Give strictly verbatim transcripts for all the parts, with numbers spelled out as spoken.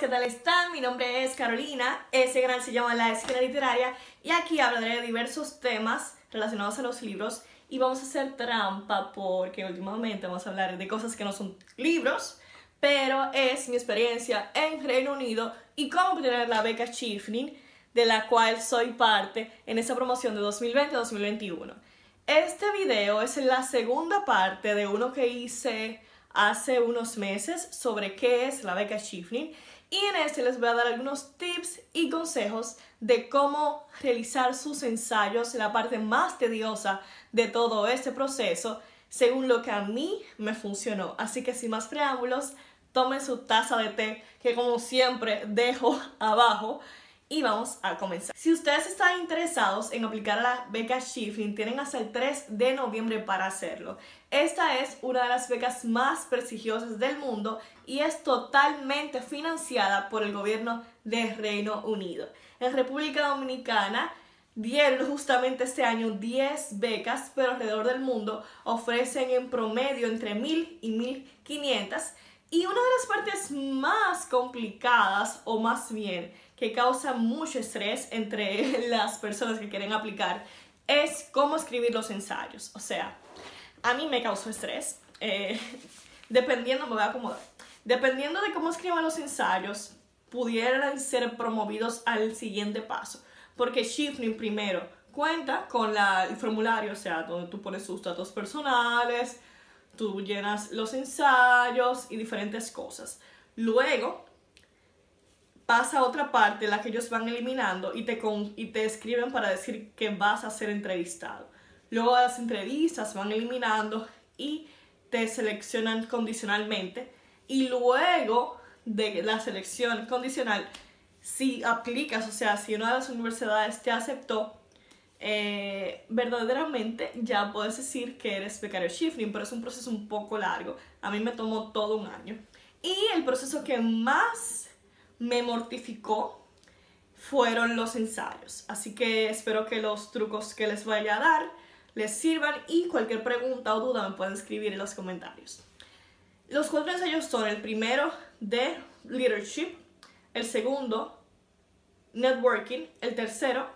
¿qué tal están? Mi nombre es Carolina, este canal se llama La Esquina Literaria y aquí hablaré de diversos temas relacionados a los libros y vamos a hacer trampa porque últimamente vamos a hablar de cosas que no son libros, pero es mi experiencia en Reino Unido y cómo obtener la beca Chevening, de la cual soy parte en esta promoción de dos mil veinte a dos mil veintiuno. Este video es la segunda parte de uno que hice hace unos meses sobre qué es la beca Chevening y en este les voy a dar algunos tips y consejos de cómo realizar sus ensayos, la parte más tediosa de todo este proceso, según lo que a mí me funcionó. Así que sin más preámbulos, tomen su taza de té que como siempre dejo abajo y vamos a comenzar. Si ustedes están interesados en aplicar a la beca Chevening, tienen hasta el tres de noviembre para hacerlo. Esta es una de las becas más prestigiosas del mundo y es totalmente financiada por el gobierno de Reino Unido. En República Dominicana dieron justamente este año diez becas, pero alrededor del mundo ofrecen en promedio entre mil y mil quinientas. Y una de las partes más complicadas, o más bien que causa mucho estrés entre las personas que quieren aplicar, es cómo escribir los ensayos. O sea, a mí me causó estrés. Eh, dependiendo, me voy a acomodar. Dependiendo de cómo escriban los ensayos, pudieran ser promovidos al siguiente paso. Porque Chevening primero cuenta con la, el formulario, o sea, donde tú pones tus datos personales, tú llenas los ensayos y diferentes cosas. Luego pasa a otra parte, la que ellos van eliminando y te, con, y te escriben para decir que vas a ser entrevistado. Luego las entrevistas van eliminando y te seleccionan condicionalmente. Y luego de la selección condicional, si aplicas, o sea, si una de las universidades te aceptó, Eh, verdaderamente ya puedes decir que eres becario Chevening, pero es un proceso un poco largo. A mí me tomó todo un año. Y el proceso que más me mortificó fueron los ensayos. Así que espero que los trucos que les vaya a dar les sirvan y cualquier pregunta o duda me pueden escribir en los comentarios. Los cuatro ensayos son el primero de Leadership, el segundo Networking, el tercero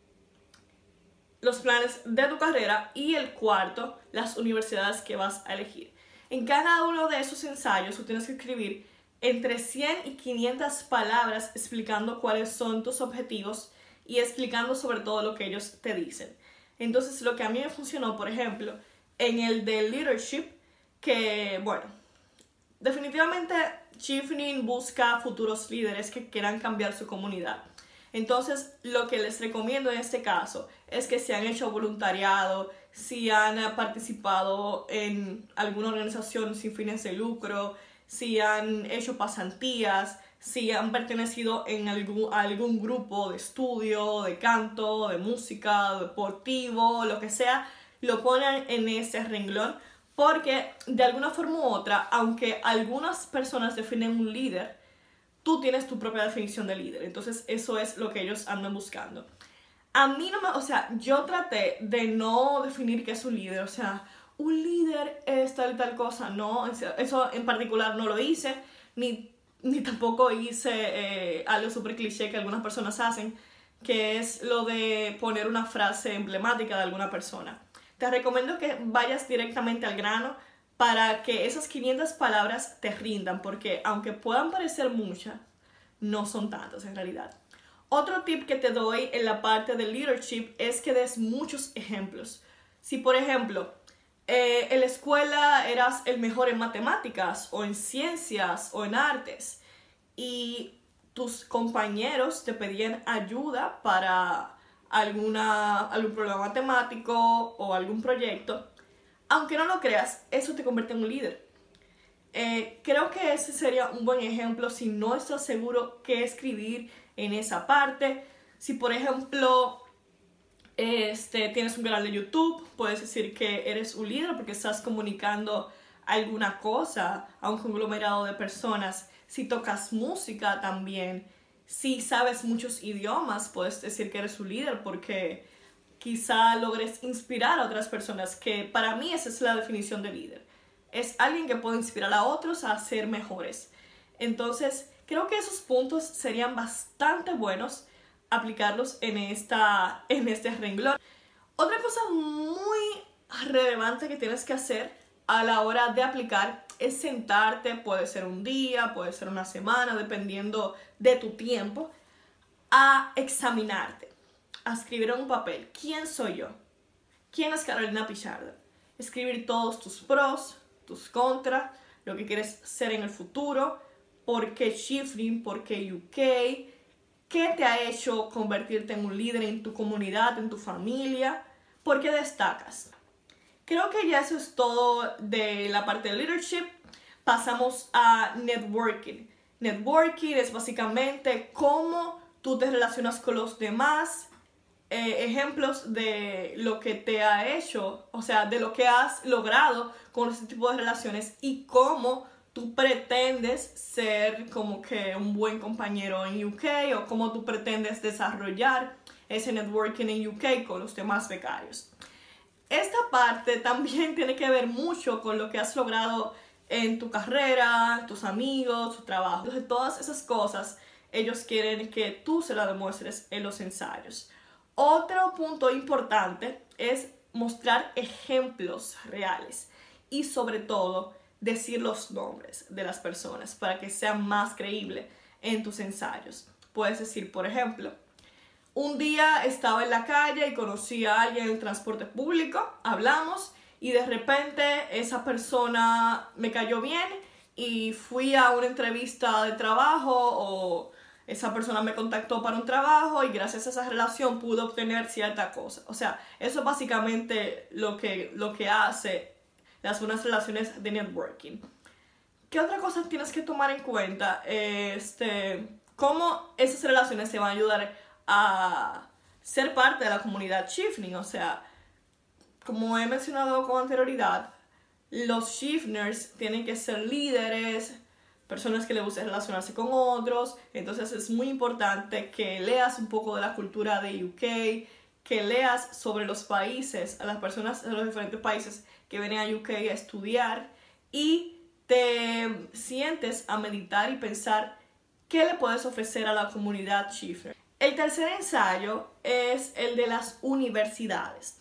los planes de tu carrera y el cuarto, las universidades que vas a elegir. En cada uno de esos ensayos tú tienes que escribir entre cien y quinientas palabras explicando cuáles son tus objetivos y explicando sobre todo lo que ellos te dicen. Entonces lo que a mí me funcionó, por ejemplo, en el de Leadership, que bueno, definitivamente Chevening busca futuros líderes que quieran cambiar su comunidad. Entonces, lo que les recomiendo en este caso es que si han hecho voluntariado, si han participado en alguna organización sin fines de lucro, si han hecho pasantías, si han pertenecido en algún, a algún grupo de estudio, de canto, de música, deportivo, lo que sea, lo ponen en ese renglón porque de alguna forma u otra, aunque algunas personas definen un líder, tú tienes tu propia definición de líder. Entonces eso es lo que ellos andan buscando. A mí no me... O sea, yo traté de no definir qué es un líder. O sea, un líder es tal y tal cosa. No, eso en particular no lo hice. Ni, ni tampoco hice eh, algo súper cliché que algunas personas hacen, que es lo de poner una frase emblemática de alguna persona. Te recomiendo que vayas directamente al grano para que esas quinientas palabras te rindan, porque aunque puedan parecer muchas, no son tantas en realidad. Otro tip que te doy en la parte de leadership es que des muchos ejemplos. Si por ejemplo, eh, en la escuela eras el mejor en matemáticas, o en ciencias, o en artes, y tus compañeros te pedían ayuda para alguna, algún problema matemático o algún proyecto, aunque no lo creas, eso te convierte en un líder. Eh, creo que ese sería un buen ejemplo si no estás seguro qué escribir en esa parte. Si por ejemplo este, tienes un canal de YouTube, puedes decir que eres un líder porque estás comunicando alguna cosa a un conglomerado de personas. Si tocas música también, si sabes muchos idiomas, puedes decir que eres un líder porque quizá logres inspirar a otras personas, que para mí esa es la definición de líder. Es alguien que puede inspirar a otros a ser mejores. Entonces, Creo que esos puntos serían bastante buenos aplicarlos en, esta, en este renglón. Otra cosa muy relevante que tienes que hacer a la hora de aplicar es sentarte, puede ser un día, puede ser una semana, dependiendo de tu tiempo, a examinarte, a escribir en un papel, ¿quién soy yo? ¿Quién es Carolina Pichardo? Escribir todos tus pros, tus contras, lo que quieres ser en el futuro, por qué Shifting, por qué U K, qué te ha hecho convertirte en un líder en tu comunidad, en tu familia, por qué destacas. Creo que ya eso es todo de la parte de leadership. Pasamos a networking. Networking es básicamente cómo tú te relacionas con los demás, eh, ejemplos de lo que te ha hecho, o sea, de lo que has logrado con este tipo de relaciones y cómo tú pretendes ser como que un buen compañero en U K o cómo tú pretendes desarrollar ese networking en U K con los demás becarios. Esta parte también tiene que ver mucho con lo que has logrado en tu carrera, tus amigos, tu trabajo. Entonces, todas esas cosas, ellos quieren que tú se las demuestres en los ensayos. Otro punto importante es mostrar ejemplos reales y sobre todo decir los nombres de las personas para que sea más creíble en tus ensayos. Puedes decir, por ejemplo, un día estaba en la calle y conocí a alguien en el transporte público, hablamos y de repente esa persona me cayó bien y fui a una entrevista de trabajo o esa persona me contactó para un trabajo y gracias a esa relación pude obtener cierta cosa. O sea, eso es básicamente lo que, lo que hace las buenas relaciones de networking. ¿Qué otra cosa tienes que tomar en cuenta? Este, cómo esas relaciones te van a ayudar a ser parte de la comunidad Shifting. O sea, como he mencionado con anterioridad, los Shifters tienen que ser líderes, personas que les gusta relacionarse con otros. Entonces es muy importante que leas un poco de la cultura de U K, que leas sobre los países, a las personas de los diferentes países que vienen a U K a estudiar y te sientes a meditar y pensar qué le puedes ofrecer a la comunidad Shifter. El tercer ensayo es el de las universidades.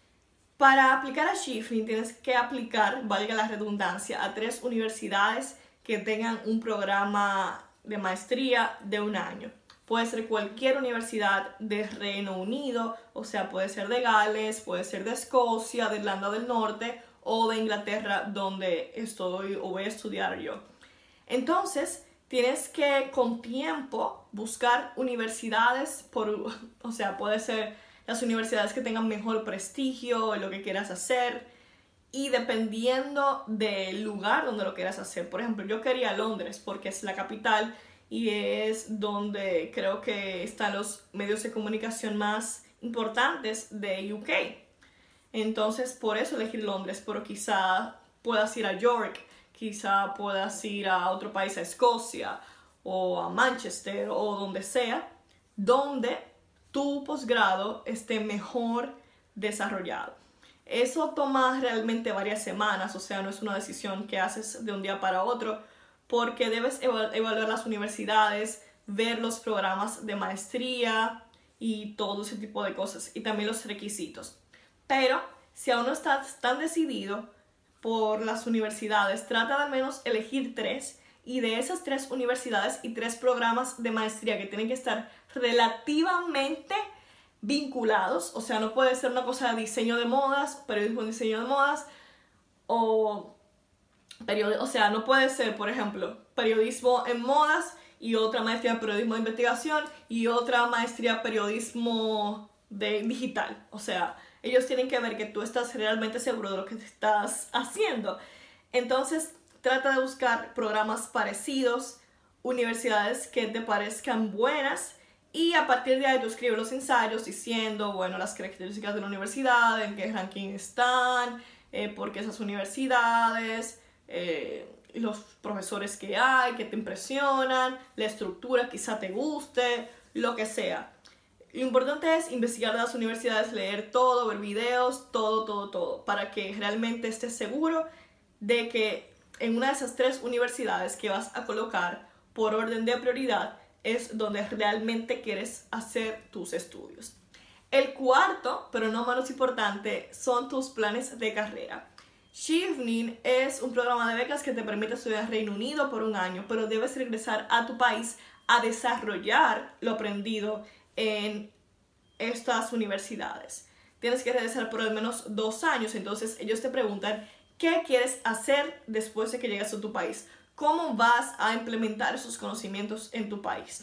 Para aplicar a Shifting tienes que aplicar, valga la redundancia, a tres universidades que tengan un programa de maestría de un año. Puede ser cualquier universidad de Reino Unido, o sea, puede ser de Gales, puede ser de Escocia, de Irlanda del Norte o de Inglaterra, donde estoy o voy a estudiar yo. Entonces, tienes que con tiempo buscar universidades, por, o sea, puede ser las universidades que tengan mejor prestigio en lo que quieras hacer y dependiendo del lugar donde lo quieras hacer. Por ejemplo, yo quería Londres porque es la capital y es donde creo que están los medios de comunicación más importantes de U K. Entonces, por eso elegí Londres, pero quizá puedas ir a York, quizá puedas ir a otro país, a Escocia o a Manchester o donde sea, donde tu posgrado esté mejor desarrollado. Eso toma realmente varias semanas, o sea, no es una decisión que haces de un día para otro, porque debes evalu- evaluar las universidades, ver los programas de maestría y todo ese tipo de cosas, y también los requisitos. Pero si aún no estás tan decidido por las universidades, trata de al menos elegir tres, y de esas tres universidades y tres programas de maestría que tienen que estar relativamente vinculados, o sea, no puede ser una cosa de diseño de modas, periodismo en diseño de modas, o, period- o sea, no puede ser, por ejemplo, periodismo en modas y otra maestría en periodismo de investigación y otra maestría en periodismo de digital. O sea, ellos tienen que ver que tú estás realmente seguro de lo que te estás haciendo. Entonces, trata de buscar programas parecidos, universidades que te parezcan buenas y a partir de ahí tú escribes los ensayos diciendo, bueno, las características de la universidad, en qué ranking están, eh, por qué esas universidades, eh, los profesores que hay, que te impresionan, la estructura quizá te guste, lo que sea. Lo importante es investigar las universidades, leer todo, ver videos, todo, todo, todo, para que realmente estés seguro de que en una de esas tres universidades que vas a colocar por orden de prioridad es donde realmente quieres hacer tus estudios. El cuarto, pero no menos importante, son tus planes de carrera. Chevening es un programa de becas que te permite estudiar en Reino Unido por un año, pero debes regresar a tu país a desarrollar lo aprendido en estas universidades. Tienes que regresar por al menos dos años, entonces ellos te preguntan qué quieres hacer después de que llegues a tu país, cómo vas a implementar esos conocimientos en tu país.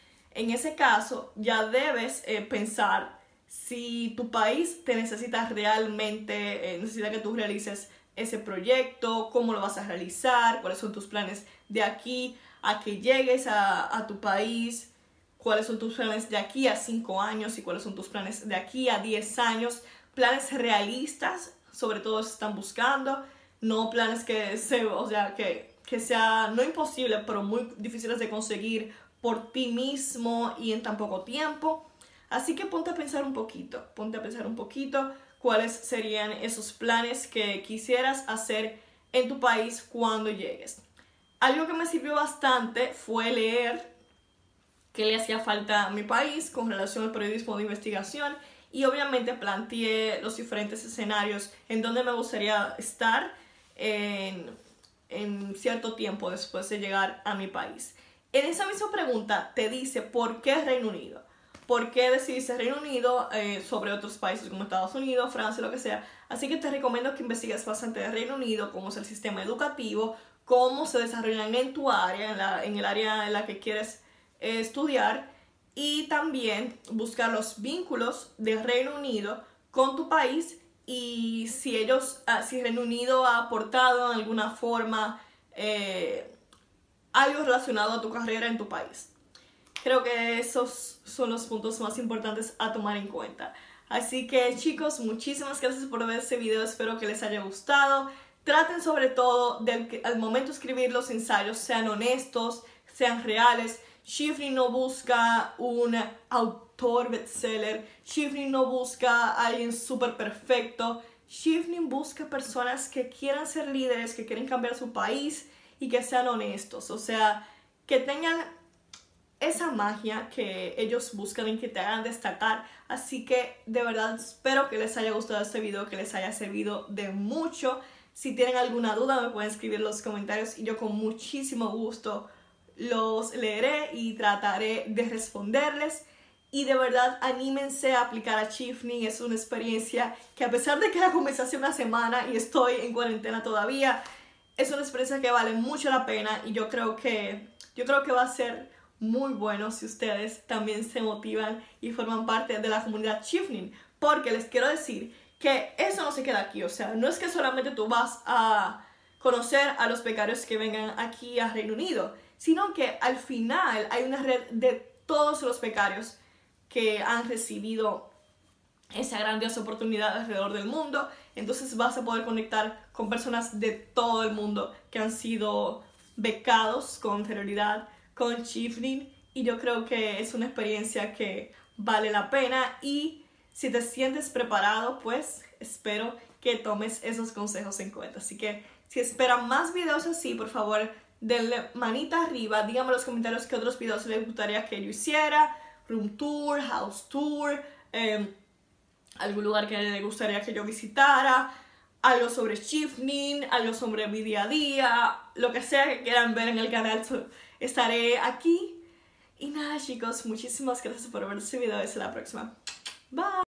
En ese caso, ya debes eh, pensar si tu país te necesita realmente, eh, necesita que tú realices ese proyecto, cómo lo vas a realizar, cuáles son tus planes de aquí a que llegues a, a tu país, cuáles son tus planes de aquí a cinco años y cuáles son tus planes de aquí a diez años, planes realistas, sobre todo si están buscando, no planes que, se, o sea, que, que sea no imposible, pero muy difíciles de conseguir por ti mismo y en tan poco tiempo. Así que ponte a pensar un poquito, ponte a pensar un poquito cuáles serían esos planes que quisieras hacer en tu país cuando llegues. Algo que me sirvió bastante fue leer qué le hacía falta a mi país con relación al periodismo de investigación y obviamente planteé los diferentes escenarios en donde me gustaría estar en, en cierto tiempo después de llegar a mi país. En esa misma pregunta te dice ¿por qué Reino Unido? ¿Por qué decidiste Reino Unido eh, sobre otros países como Estados Unidos, Francia, lo que sea? Así que te recomiendo que investigues bastante de Reino Unido, cómo es el sistema educativo, cómo se desarrollan en tu área, en, la, en el área en la que quieres eh, estudiar, y también buscar los vínculos de Reino Unido con tu país y si ellos, ah, si Reino Unido ha aportado en alguna forma eh, algo relacionado a tu carrera en tu país. Creo que esos son los puntos más importantes a tomar en cuenta. Así que chicos, muchísimas gracias por ver este video, espero que les haya gustado. Traten sobre todo de que al momento de escribir los ensayos sean honestos, sean reales. Chevening no busca un autor bestseller, Chevening no busca a alguien súper perfecto. Chevening busca personas que quieran ser líderes, que quieren cambiar su país y que sean honestos, o sea, que tengan esa magia que ellos buscan y que te hagan destacar. Así que de verdad espero que les haya gustado este video, que les haya servido de mucho. Si tienen alguna duda me pueden escribir en los comentarios y yo con muchísimo gusto los leeré y trataré de responderles. Y de verdad anímense a aplicar a Chevening, es una experiencia que a pesar de que la comencé hace una semana y estoy en cuarentena todavía, es una experiencia que vale mucho la pena y yo creo que, yo creo que va a ser muy bueno si ustedes también se motivan y forman parte de la comunidad Chevening, porque les quiero decir que eso no se queda aquí, o sea, no es que solamente tú vas a conocer a los becarios que vengan aquí a Reino Unido, sino que al final hay una red de todos los becarios que han recibido esa grandiosa oportunidad alrededor del mundo. Entonces vas a poder conectar con personas de todo el mundo que han sido becados con anterioridad con Chevening y yo creo que es una experiencia que vale la pena y si te sientes preparado, pues espero que tomes esos consejos en cuenta. Así que si esperan más videos así, por favor denle manita arriba, díganme en los comentarios qué otros videos les gustaría que yo hiciera, room tour, house tour, eh, algún lugar que les gustaría que yo visitara, algo sobre Chevening, algo sobre mi día a día, lo que sea que quieran ver en el canal, estaré aquí. Y nada chicos, muchísimas gracias por ver este video, hasta la próxima. Bye.